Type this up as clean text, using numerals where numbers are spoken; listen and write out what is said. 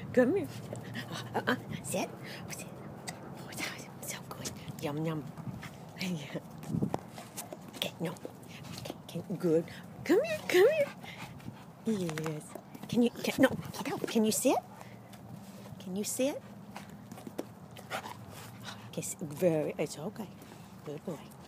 Come here. Sit. Sit. Oh, so good. Yum, yum. Okay, no. Okay, good. Come here, come here. Yes. No, get out. Can you sit? Can you sit? Okay, it's okay. Good boy.